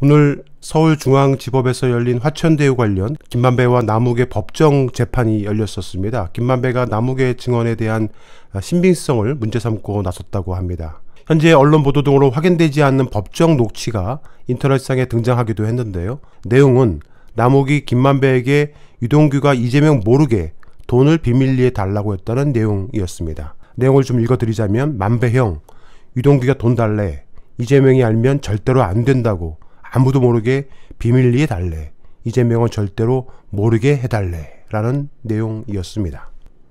오늘 서울중앙지법에서 열린 화천대유 관련 김만배와 남욱의 법정 재판이 열렸었습니다. 김만배가 남욱의 증언에 대한 신빙성을 문제 삼고 나섰다고 합니다. 현재 언론 보도 등으로 확인되지 않는 법정 녹취가 인터넷상에 등장하기도 했는데요. 내용은 남욱이 김만배에게 유동규가 이재명 모르게 돈을 비밀리에 달라고 했다는 내용이었습니다. 내용을 좀 읽어드리자면, 만배형, 유동규가 돈 달래. 이재명이 알면 절대로 안 된다고. 아무도 모르게 비밀리에 달래. 이재명은 절대로 모르게 해달래. 라는 내용이었습니다.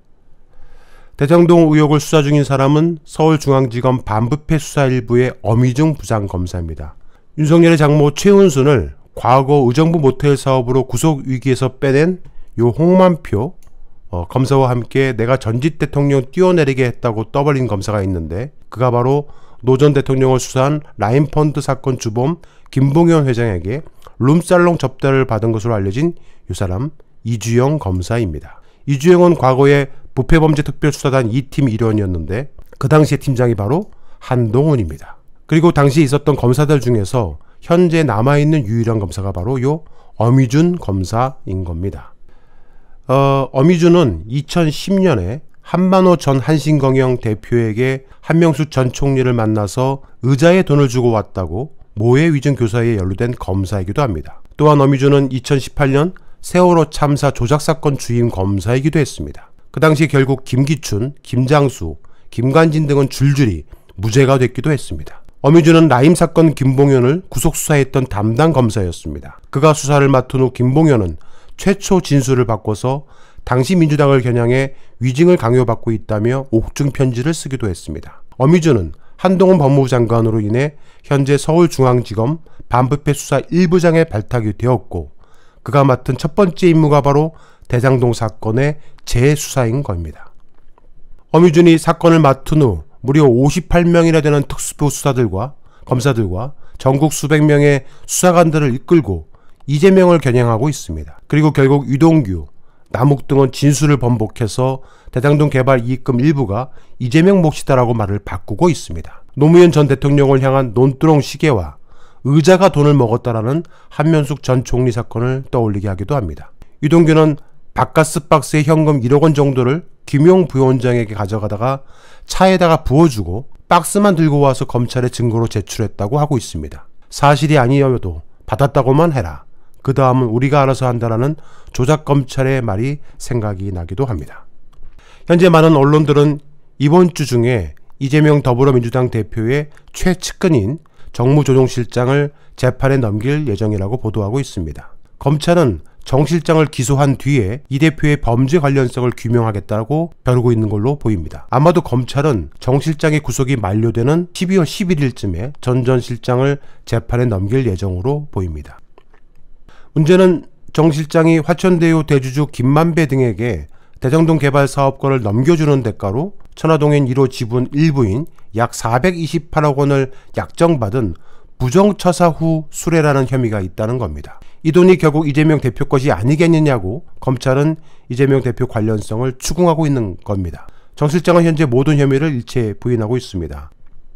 대장동 의혹을 수사 중인 사람은 서울중앙지검 반부패 수사 1부의 엄희중 부장검사입니다. 윤석열의 장모 최은순을 과거 의정부 모텔 사업으로 구속 위기에서 빼낸 요 홍만표 검사와 함께 내가 전직 대통령 뛰어내리게 했다고 떠벌린 검사가 있는데, 그가 바로 노 전 대통령을 수사한 라인펀드 사건 주범 김봉현 회장에게 룸살롱 접대를 받은 것으로 알려진 이 사람 이주영 검사입니다. 이주영은 과거에 부패범죄특별수사단 2팀 일원이었는데 그 당시의 팀장이 바로 한동훈입니다. 그리고 당시에 있었던 검사들 중에서 현재 남아있는 유일한 검사가 바로 요 엄희준 검사인 겁니다. 엄희준은 2010년에 한만호 전 한신경영 대표에게 한명숙 전 총리를 만나서 의자에 돈을 주고 왔다고 모해 위증 교사에 연루된 검사이기도 합니다. 또한 엄희준은 2018년 세월호 참사 조작사건 주임 검사이기도 했습니다. 그 당시 결국 김기춘, 김장수, 김관진 등은 줄줄이 무죄가 됐기도 했습니다. 엄희준은 라임 사건 김봉현을 구속수사했던 담당 검사였습니다. 그가 수사를 맡은 후 김봉현은 최초 진술을 바꿔서 당시 민주당을 겨냥해 위증을 강요받고 있다며 옥중 편지를 쓰기도 했습니다. 엄희준은 한동훈 법무부 장관으로 인해 현재 서울중앙지검 반부패 수사 1부장에 발탁이 되었고, 그가 맡은 첫 번째 임무가 바로 대장동 사건의 재수사인 겁니다. 엄희준이 사건을 맡은 후 무려 58명이나 되는 특수부 수사들과 검사들과 전국 수백 명의 수사관들을 이끌고 이재명을 겨냥하고 있습니다. 그리고 결국 유동규, 남욱 등은 진술을 번복해서 대장동 개발 이익금 일부가 이재명 몫이다라고 말을 바꾸고 있습니다. 노무현 전 대통령을 향한 논두렁 시계와 의자가 돈을 먹었다라는 한명숙 전 총리 사건을 떠올리게 하기도 합니다. 유동규는 바카스 박스에 현금 1억 원 정도를 김용 부위원장에게 가져가다가 차에다가 부어주고 박스만 들고 와서 검찰에 증거로 제출했다고 하고 있습니다. 사실이 아니어도 받았다고만 해라. 그 다음은 우리가 알아서 한다라는 조작검찰의 말이 생각이 나기도 합니다. 현재 많은 언론들은 이번 주 중에 이재명 더불어민주당 대표의 최측근인 정무조정실장을 재판에 넘길 예정이라고 보도하고 있습니다. 검찰은 정 실장을 기소한 뒤에 이 대표의 범죄 관련성을 규명하겠다고 벼르고 있는 걸로 보입니다. 아마도 검찰은 정 실장의 구속이 만료되는 12월 11일쯤에 전 실장을 재판에 넘길 예정으로 보입니다. 문제는 정 실장이 화천대유 대주주 김만배 등에게 대장동 개발 사업권을 넘겨주는 대가로 천화동인 1호 지분 일부인 약 428억 원을 약정받은 부정처사 후 수뢰라는 혐의가 있다는 겁니다. 이 돈이 결국 이재명 대표 것이 아니겠느냐고 검찰은 이재명 대표 관련성을 추궁하고 있는 겁니다. 정 실장은 현재 모든 혐의를 일체 부인하고 있습니다.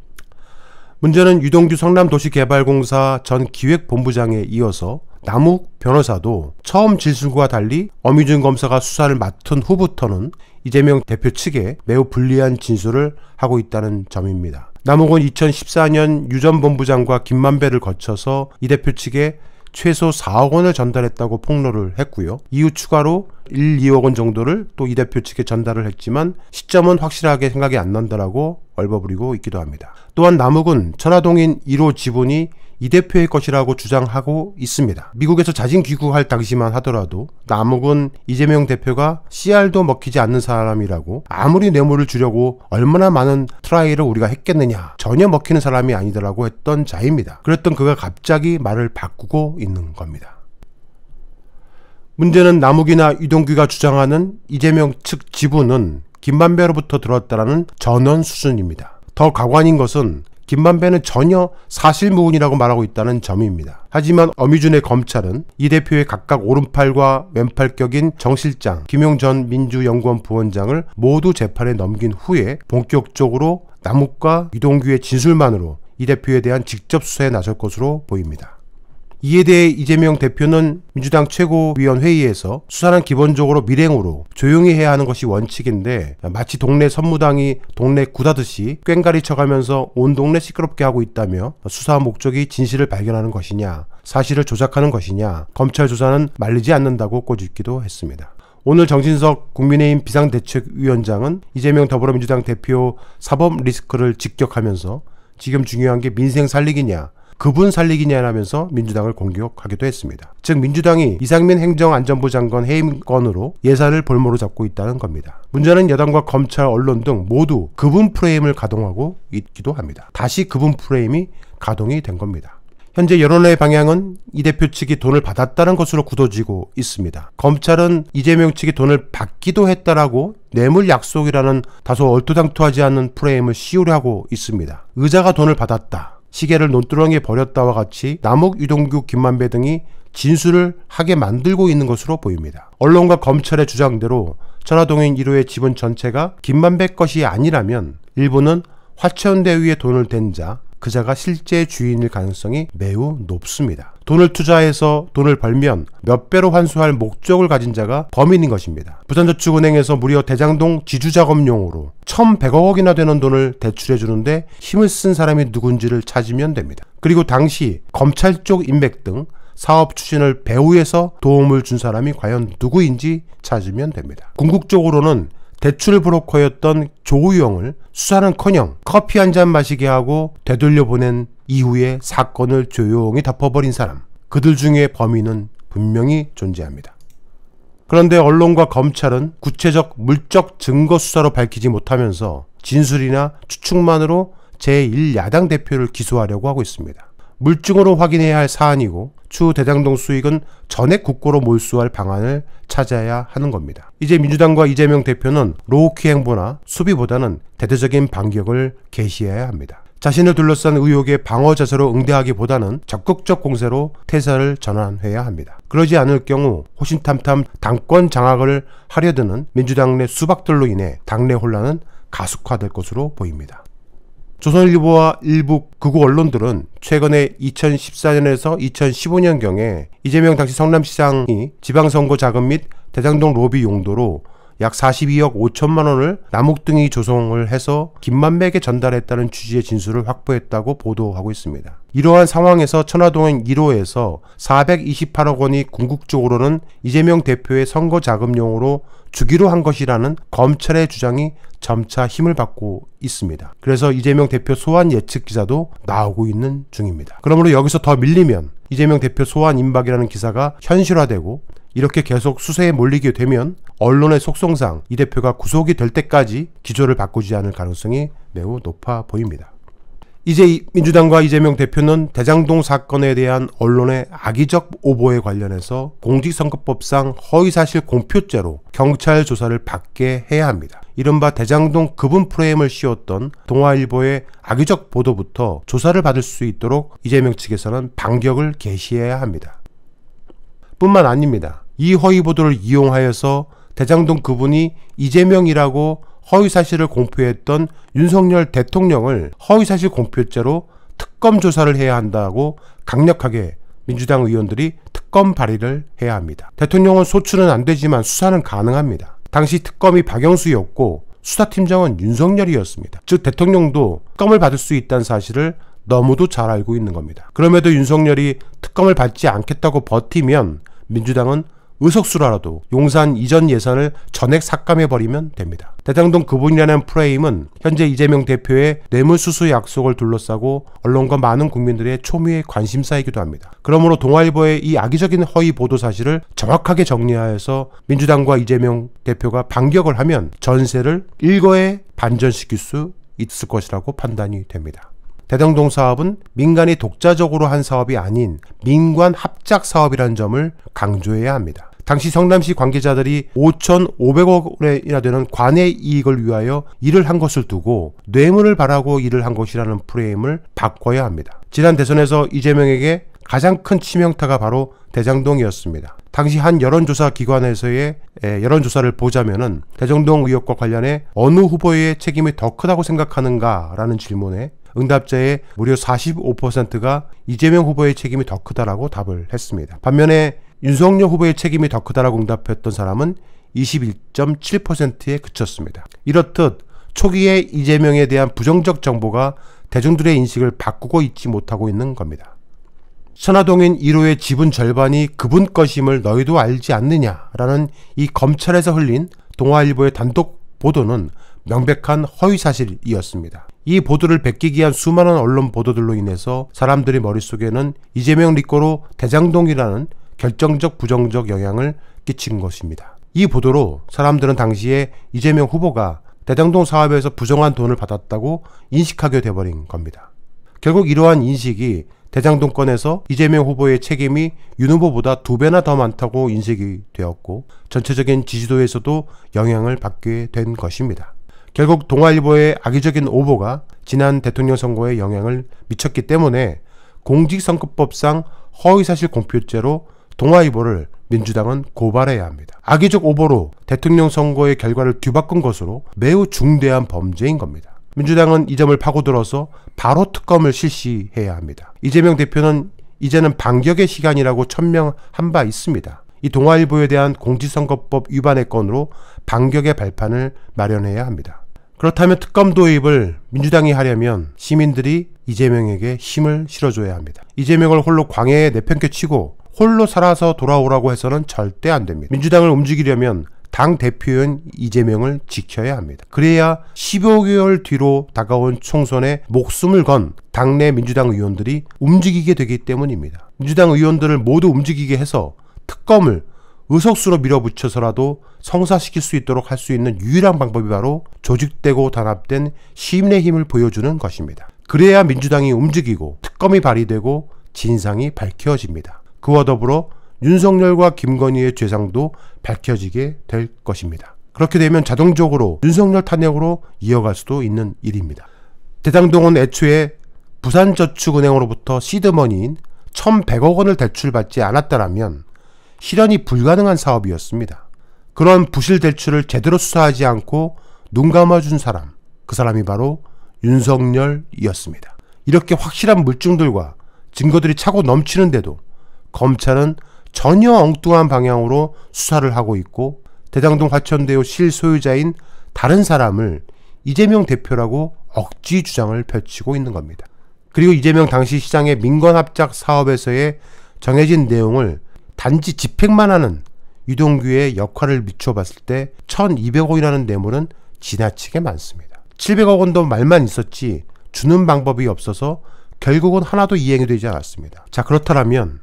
문제는 유동규 성남도시개발공사 전 기획본부장에 이어서 남욱 변호사도 처음 진술과 달리 엄희준 검사가 수사를 맡은 후부터는 이재명 대표 측에 매우 불리한 진술을 하고 있다는 점입니다. 남욱은 2014년 유 전 본부장과 김만배를 거쳐서 이 대표 측에 최소 4억 원을 전달했다고 폭로를 했고요. 이후 추가로 1, 2억 원 정도를 또 이 대표 측에 전달을 했지만 시점은 확실하게 생각이 안 난다라고 얼버무리고 있기도 합니다. 또한 남욱은 천화동인 1호 지분이 이 대표의 것이라고 주장하고 있습니다. 미국에서 자진 귀국할 당시만 하더라도 남욱은 이재명 대표가 씨알도 먹히지 않는 사람이라고, 아무리 뇌물을 주려고 얼마나 많은 트라이를 우리가 했겠느냐, 전혀 먹히는 사람이 아니더라고 했던 자입니다. 그랬던 그가 갑자기 말을 바꾸고 있는 겁니다. 문제는 남욱이나 유동규가 주장하는 이재명 측 지분은 김만배로부터 들었다라는 전원 수준입니다. 더 가관인 것은 김만배는 전혀 사실무근이라고 말하고 있다는 점입니다. 하지만 엄희준의 검찰은 이 대표의 각각 오른팔과 왼팔격인 정 실장, 김용 전 민주연구원 부원장을 모두 재판에 넘긴 후에 본격적으로 남욱과 유동규의 진술만으로 이 대표에 대한 직접 수사에 나설 것으로 보입니다. 이에 대해 이재명 대표는 민주당 최고위원회의에서 수사는 기본적으로 밀행으로 조용히 해야 하는 것이 원칙인데 마치 동네 선무당이 동네 굿하듯이 꽹가리 쳐가면서 온 동네 시끄럽게 하고 있다며 수사 목적이 진실을 발견하는 것이냐, 사실을 조작하는 것이냐, 검찰 조사는 말리지 않는다고 꼬집기도 했습니다. 오늘 정진석 국민의힘 비상대책위원장은 이재명 더불어민주당 대표 사법 리스크를 직격하면서 지금 중요한 게 민생 살리기냐, 그분 살리기냐라면서 민주당을 공격하기도 했습니다. 즉 민주당이 이상민 행정안전부 장관 해임건으로 예산을 볼모로 잡고 있다는 겁니다. 문제는 여당과 검찰, 언론 등 모두 그분 프레임을 가동하고 있기도 합니다. 다시 그분 프레임이 가동이 된 겁니다. 현재 여론의 방향은 이 대표 측이 돈을 받았다는 것으로 굳어지고 있습니다. 검찰은 이재명 측이 돈을 받기도 했다라고 뇌물 약속이라는 다소 얼토당토하지 않는 프레임을 씌우려 하고 있습니다. 의자가 돈을 받았다, 시계를 논두렁에 버렸다와 같이 남욱, 유동규, 김만배 등이 진술을 하게 만들고 있는 것으로 보입니다. 언론과 검찰의 주장대로 천화동인 1호의 지분 전체가 김만배 것이 아니라면 일부는 화천대 위에 돈을 댄 자, 그 자가 실제 주인일 가능성이 매우 높습니다. 돈을 투자해서 돈을 벌면 몇 배로 환수할 목적을 가진 자가 범인인 것입니다. 부산저축은행에서 무려 대장동 지주작업용으로 1,100억 원이나 되는 돈을 대출해 주는데 힘을 쓴 사람이 누군지를 찾으면 됩니다. 그리고 당시 검찰 쪽 인맥 등 사업 추진을 배후에서 도움을 준 사람이 과연 누구인지 찾으면 됩니다. 궁극적으로는 대출 브로커였던 조우영을 수사는커녕 커피 한 잔 마시게 하고 되돌려 보낸 이후에 사건을 조용히 덮어버린 사람, 그들 중에 범인은 분명히 존재합니다. 그런데 언론과 검찰은 구체적 물적 증거 수사로 밝히지 못하면서 진술이나 추측만으로 제1야당 대표를 기소하려고 하고 있습니다. 물증으로 확인해야 할 사안이고 추후 대장동 수익은 전액 국고로 몰수할 방안을 찾아야 하는 겁니다. 이제 민주당과 이재명 대표는 로우키 행보나 수비보다는 대대적인 반격을 개시해야 합니다. 자신을 둘러싼 의혹에 방어 자세로 응대하기보다는 적극적 공세로 태세를 전환해야 합니다. 그러지 않을 경우 호신탐탐 당권 장악을 하려드는 민주당 내 수박들로 인해 당내 혼란은 가속화될 것으로 보입니다. 조선일보와 일부 극우 언론들은 최근에 2014년에서 2015년경에 이재명 당시 성남시장이 지방선거 자금 및 대장동 로비 용도로 약 42억 5천만 원을 남욱 등이 조성을 해서 김만배에게 전달했다는 취지의 진술을 확보했다고 보도하고 있습니다. 이러한 상황에서 천화동인 1호에서 428억 원이 궁극적으로는 이재명 대표의 선거 자금용으로 주기로 한 것이라는 검찰의 주장이 점차 힘을 받고 있습니다. 그래서 이재명 대표 소환 예측 기사도 나오고 있는 중입니다. 그러므로 여기서 더 밀리면 이재명 대표 소환 임박이라는 기사가 현실화되고 이렇게 계속 수세에 몰리게 되면 언론의 속성상 이 대표가 구속이 될 때까지 기조를 바꾸지 않을 가능성이 매우 높아 보입니다. 이제 민주당과 이재명 대표는 대장동 사건에 대한 언론의 악의적 오보에 관련해서 공직선거법상 허위사실 공표죄로 경찰 조사를 받게 해야 합니다. 이른바 대장동 그분 프레임을 씌웠던 동아일보의 악의적 보도부터 조사를 받을 수 있도록 이재명 측에서는 반격을 개시해야 합니다. 뿐만 아닙니다. 이 허위 보도를 이용하여서 대장동 그분이 이재명이라고 허위사실을 공표했던 윤석열 대통령을 허위사실 공표죄로 특검 조사를 해야 한다고 강력하게 민주당 의원들이 특검 발의를 해야 합니다. 대통령은 소추는 안 되지만 수사는 가능합니다. 당시 특검이 박영수였고 수사팀장은 윤석열이었습니다. 즉 대통령도 특검을 받을 수 있다는 사실을 너무도 잘 알고 있는 겁니다. 그럼에도 윤석열이 특검을 받지 않겠다고 버티면 민주당은 의석수라도 용산 이전 예산을 전액 삭감해버리면 됩니다. 대장동 그분이라는 프레임은 현재 이재명 대표의 뇌물수수 약속을 둘러싸고 언론과 많은 국민들의 초미의 관심사이기도 합니다. 그러므로 동아일보의 이 악의적인 허위 보도 사실을 정확하게 정리하여서 민주당과 이재명 대표가 반격을 하면 전세를 일거에 반전시킬 수 있을 것이라고 판단이 됩니다. 대장동 사업은 민간이 독자적으로 한 사업이 아닌 민관 합작 사업이라는 점을 강조해야 합니다. 당시 성남시 관계자들이 5,500억 원이나 되는 관의 이익을 위하여 일을 한 것을 두고 뇌물을 바라고 일을 한 것이라는 프레임을 바꿔야 합니다. 지난 대선에서 이재명에게 가장 큰 치명타가 바로 대장동이었습니다. 당시 한 여론조사 기관에서의 여론조사를 보자면은 대장동 의혹과 관련해 어느 후보의 책임이 더 크다고 생각하는가 라는 질문에 응답자의 무려 45%가 이재명 후보의 책임이 더 크다라고 답을 했습니다. 반면에 윤석열 후보의 책임이 더 크다라고 응답했던 사람은 21.7%에 그쳤습니다. 이렇듯 초기에 이재명에 대한 부정적 정보가 대중들의 인식을 바꾸고 있지 못하고 있는 겁니다. 천화동인 1호의 지분 절반이 그분 것임을 너희도 알지 않느냐라는 이 검찰에서 흘린 동아일보의 단독 보도는 명백한 허위사실이었습니다. 이 보도를 베끼기 위한 수많은 언론 보도들로 인해서 사람들의 머릿속에는 이재명 리꼬로 대장동이라는 결정적 부정적 영향을 끼친 것입니다. 이 보도로 사람들은 당시에 이재명 후보가 대장동 사업에서 부정한 돈을 받았다고 인식하게 돼버린 겁니다. 결국 이러한 인식이 대장동 건에서 이재명 후보의 책임이 윤 후보보다 2배나 더 많다고 인식이 되었고 전체적인 지지도에서도 영향을 받게 된 것입니다. 결국 동아일보의 악의적인 오보가 지난 대통령 선거에 영향을 미쳤기 때문에 공직선거법상 허위사실 공표죄로 동아일보를 민주당은 고발해야 합니다. 악의적 오보로 대통령 선거의 결과를 뒤바꾼 것으로 매우 중대한 범죄인 겁니다. 민주당은 이 점을 파고들어서 바로 특검을 실시해야 합니다. 이재명 대표는 이제는 반격의 시간이라고 천명한 바 있습니다. 이 동아일보에 대한 공직선거법 위반의 건으로 반격의 발판을 마련해야 합니다. 그렇다면 특검 도입을 민주당이 하려면 시민들이 이재명에게 힘을 실어줘야 합니다. 이재명을 홀로 광야에 내팽개치고 홀로 살아서 돌아오라고 해서는 절대 안 됩니다. 민주당을 움직이려면 당대표인 이재명을 지켜야 합니다. 그래야 15개월 뒤로 다가온 총선에 목숨을 건 당내 민주당 의원들이 움직이게 되기 때문입니다. 민주당 의원들을 모두 움직이게 해서 특검을 의석수로 밀어붙여서라도 성사시킬 수 있도록 할 수 있는 유일한 방법이 바로 조직되고 단합된 시민의 힘을 보여주는 것입니다. 그래야 민주당이 움직이고 특검이 발의되고 진상이 밝혀집니다. 그와 더불어 윤석열과 김건희의 죄상도 밝혀지게 될 것입니다. 그렇게 되면 자동적으로 윤석열 탄핵으로 이어갈 수도 있는 일입니다. 대장동은 애초에 부산저축은행으로부터 시드머니인 1,100억 원을 대출받지 않았다라면 실현이 불가능한 사업이었습니다. 그런 부실 대출을 제대로 수사하지 않고 눈 감아준 사람, 그 사람이 바로 윤석열이었습니다. 이렇게 확실한 물증들과 증거들이 차고 넘치는데도 검찰은 전혀 엉뚱한 방향으로 수사를 하고 있고 대장동 화천대유 실소유자인 다른 사람을 이재명 대표라고 억지 주장을 펼치고 있는 겁니다. 그리고 이재명 당시 시장의 민관합작 사업에서의 정해진 내용을 단지 집행만 하는 유동규의 역할을 미쳐봤을 때 1,200억 원이라는 뇌물은 지나치게 많습니다. 700억 원도 말만 있었지 주는 방법이 없어서 결국은 하나도 이행이 되지 않았습니다. 자, 그렇다면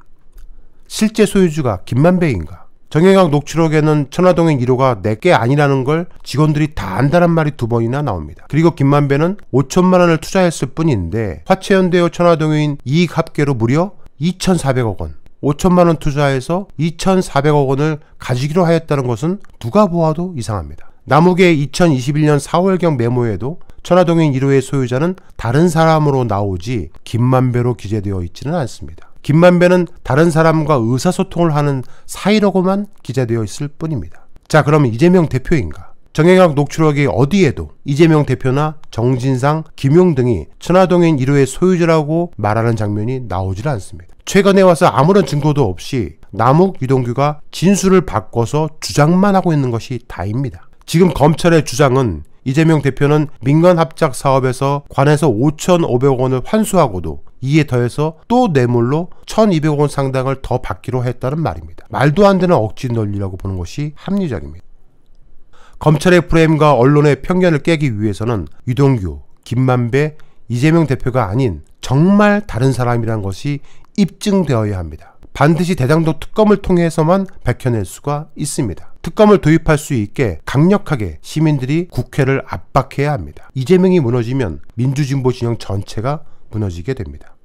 실제 소유주가 김만배인가? 정영학 녹취록에는 천화동인 1호가 내게 아니라는 걸 직원들이 다 안다는 말이 2번이나 나옵니다. 그리고 김만배는 5천만 원을 투자했을 뿐인데 화천대유 천화동인 이익 합계로 무려 2,400억 원. 5천만 원 투자해서 2,400억 원을 가지기로 하였다는 것은 누가 보아도 이상합니다. 남욱의 2021년 4월경 메모에도 천화동인 1호의 소유자는 다른 사람으로 나오지 김만배로 기재되어 있지는 않습니다. 김만배는 다른 사람과 의사소통을 하는 사이라고만 기재되어 있을 뿐입니다. 자, 그럼 이재명 대표인가? 정영학 녹취록이 어디에도 이재명 대표나 정진상, 김용 등이 천화동인 1호의 소유주라고 말하는 장면이 나오질 않습니다. 최근에 와서 아무런 증거도 없이 남욱, 유동규가 진술을 바꿔서 주장만 하고 있는 것이 다입니다. 지금 검찰의 주장은 이재명 대표는 민간합작 사업에서 관에서 5,500억 원을 환수하고도 이에 더해서 또 뇌물로 1,200억 원 상당을 더 받기로 했다는 말입니다. 말도 안 되는 억지 논리라고 보는 것이 합리적입니다. 검찰의 프레임과 언론의 편견을 깨기 위해서는 유동규, 김만배, 이재명 대표가 아닌 정말 다른 사람이라는 것이 입증되어야 합니다. 반드시 대장동 특검을 통해서만 밝혀낼 수가 있습니다. 특검을 도입할 수 있게 강력하게 시민들이 국회를 압박해야 합니다. 이재명이 무너지면 민주진보 진영 전체가 무너지게 됩니다.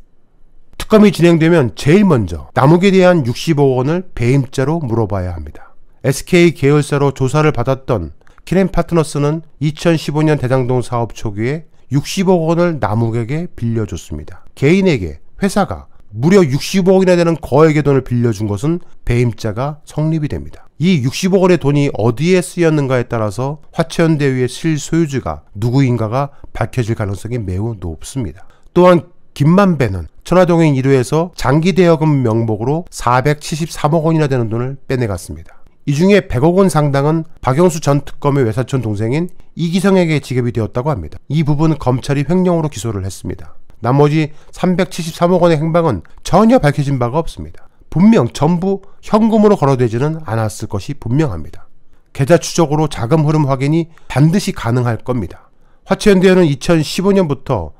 특검이 진행되면 제일 먼저 남욱에 대한 60억 원을 배임자로 물어봐야 합니다. SK 계열사로 조사를 받았던 키렌파트너스는 2015년 대장동 사업 초기에 60억 원을 남욱에게 빌려줬습니다. 개인에게 회사가 무려 60억이나 되는 거액의 돈을 빌려준 것은 배임자가 성립이 됩니다. 이 60억 원의 돈이 어디에 쓰였는가에 따라서 화천대유의 실소유주가 누구인가가 밝혀질 가능성이 매우 높습니다. 또한 김만배는 천화동인 1호에서 장기대여금 명목으로 473억 원이나 되는 돈을 빼내갔습니다. 이 중에 100억 원 상당은 박영수 전 특검의 외사촌 동생인 이기성에게 지급이 되었다고 합니다. 이 부분은 검찰이 횡령으로 기소를 했습니다. 나머지 373억 원의 행방은 전혀 밝혀진 바가 없습니다. 분명 전부 현금으로 거래되지는 않았을 것이 분명합니다. 계좌 추적으로 자금 흐름 확인이 반드시 가능할 겁니다. 화천대유는 2015년부터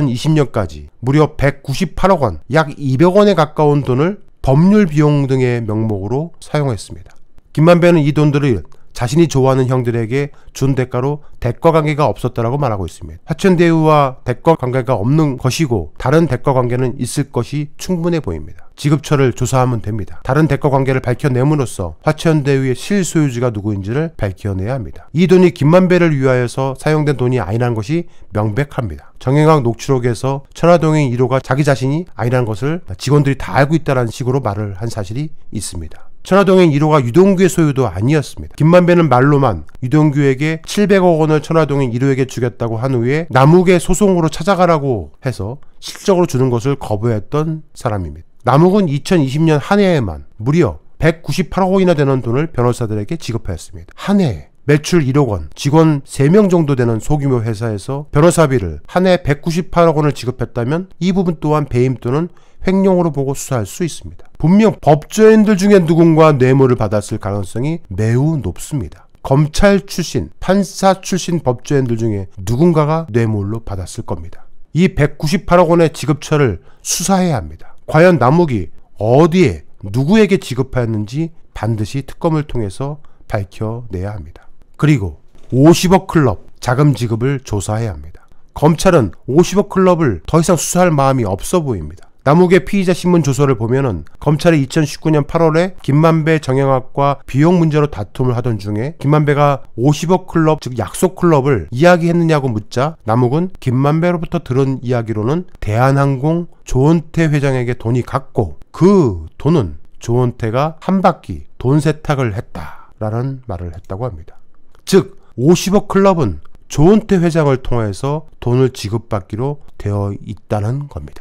2020년까지 무려 198억 원, 약 200억 원에 가까운 돈을 법률 비용 등의 명목으로 사용했습니다. 김만배는 이 돈들을 자신이 좋아하는 형들에게 준 대가로 대가 관계가 없었다라고 말하고 있습니다. 화천대유와 대가 관계가 없는 것이고 다른 대가 관계는 있을 것이 충분해 보입니다. 지급처를 조사하면 됩니다. 다른 대가 관계를 밝혀냄으로써 화천대유의 실소유주가 누구인지를 밝혀내야 합니다. 이 돈이 김만배를 위하여서 사용된 돈이 아니라는 것이 명백합니다. 정영학 녹취록에서 천화동인 1호가 자기 자신이 아니라는 것을 직원들이 다 알고 있다는 식으로 말을 한 사실이 있습니다. 천화동인 1호가 유동규의 소유도 아니었습니다. 김만배는 말로만 유동규에게 700억 원을 천화동인 1호에게 주겠다고 한 후에 남욱의 소송으로 찾아가라고 해서 실적으로 주는 것을 거부했던 사람입니다. 남욱은 2020년 한 해에만 무려 198억 원이나 되는 돈을 변호사들에게 지급하였습니다. 한 해에 매출 1억 원, 직원 3명 정도 되는 소규모 회사에서 변호사비를 한 해 198억 원을 지급했다면 이 부분 또한 배임 또는 횡령으로 보고 수사할 수 있습니다. 분명 법조인들 중에 누군가 뇌물을 받았을 가능성이 매우 높습니다. 검찰 출신, 판사 출신 법조인들 중에 누군가가 뇌물로 받았을 겁니다. 이 198억 원의 지급처를 수사해야 합니다. 과연 남욱이 어디에 누구에게 지급하였는지 반드시 특검을 통해서 밝혀내야 합니다. 그리고 50억 클럽 자금 지급을 조사해야 합니다. 검찰은 50억 클럽을 더 이상 수사할 마음이 없어 보입니다. 남욱의 피의자 신문 조서를 보면은 검찰이 2019년 8월에 김만배 정영학과 비용 문제로 다툼을 하던 중에 김만배가 50억 클럽, 즉 약속 클럽을 이야기했느냐고 묻자 남욱은 김만배로부터 들은 이야기로는 대한항공 조원태 회장에게 돈이 갔고 그 돈은 조원태가 한 바퀴 돈 세탁을 했다라는 말을 했다고 합니다. 즉 50억 클럽은 조원태 회장을 통해서 돈을 지급받기로 되어 있다는 겁니다.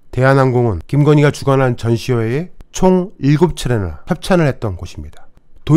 대한항공은 김건희가 주관한 전시회에 총 7차례나 협찬을 했던 곳입니다.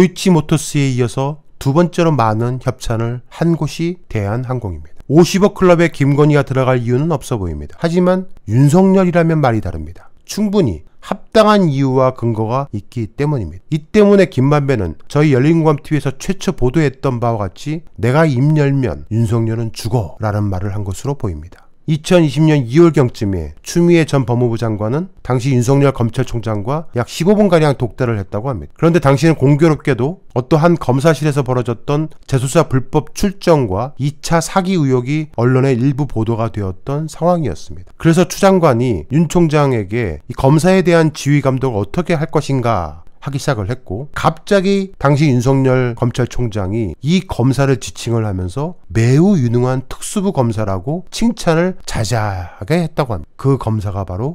도이치모터스에 이어서 두 번째로 많은 협찬을 한 곳이 대한항공입니다. 50억 클럽에 김건희가 들어갈 이유는 없어 보입니다. 하지만 윤석열이라면 말이 다릅니다. 충분히 합당한 이유와 근거가 있기 때문입니다. 이 때문에 김만배는 저희 열린공감TV에서 최초 보도했던 바와 같이 내가 입 열면 윤석열은 죽어 라는 말을 한 것으로 보입니다. 2020년 2월경쯤에 추미애 전 법무부 장관은 당시 윤석열 검찰총장과 약 15분가량 독대를 했다고 합니다. 그런데 당시는 공교롭게도 어떠한 검사실에서 벌어졌던 재수사 불법 출정과 2차 사기 의혹이 언론에 일부 보도가 되었던 상황이었습니다. 그래서 추 장관이 윤 총장에게 이 검사에 대한 지휘 감독을 어떻게 할 것인가 하기 시작을 했고 갑자기 당시 윤석열 검찰총장이 이 검사를 지칭을 하면서 매우 유능한 특수부 검사라고 칭찬을 자자하게 했다고 합니다. 그 검사가 바로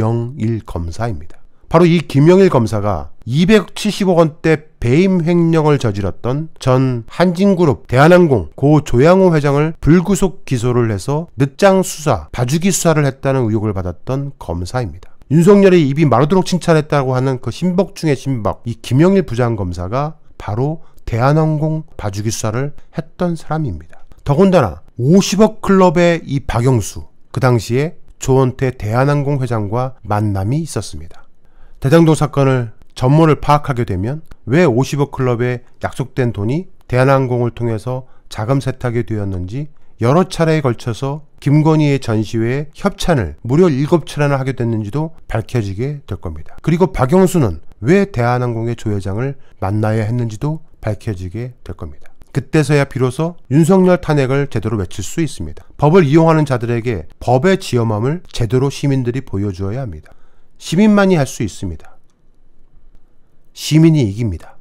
김영일 검사입니다. 바로 이 김영일 검사가 270억 원대 배임 횡령을 저질렀던 전 한진그룹 대한항공 고 조양호 회장을 불구속 기소를 해서 늦장 수사, 봐주기 수사를 했다는 의혹을 받았던 검사입니다. 윤석열이 입이 마르도록 칭찬했다고 하는 그 신복 중의 신복, 이 김영일 부장검사가 바로 대한항공 봐주기 수사를 했던 사람입니다. 더군다나 50억 클럽의 이 박영수, 그 당시에 조원태 대한항공 회장과 만남이 있었습니다. 대장동 사건을 전모를 파악하게 되면 왜 50억 클럽에 약속된 돈이 대한항공을 통해서 자금 세탁이 되었는지 여러 차례에 걸쳐서 김건희의 전시회에 협찬을 무려 7차례나 하게 됐는지도 밝혀지게 될 겁니다. 그리고 박영수는 왜 대한항공의 조 회장을 만나야 했는지도 밝혀지게 될 겁니다. 그때서야 비로소 윤석열 탄핵을 제대로 외칠 수 있습니다. 법을 이용하는 자들에게 법의 지엄함을 제대로 시민들이 보여주어야 합니다. 시민만이 할 수 있습니다. 시민이 이깁니다.